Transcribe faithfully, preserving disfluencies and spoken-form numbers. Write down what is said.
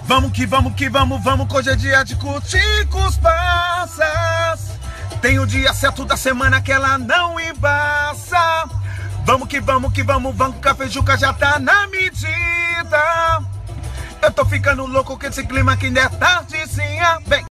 Vamos que vamos que vamos, vamos, que hoje é dia de curtir com os passas. Tem o dia certo da semana que ela não embaça. Vamos que vamos que vamos, vamos, que a feijuca já tá na medida. Eu tô ficando louco com esse clima que ainda é tardezinha. Vem!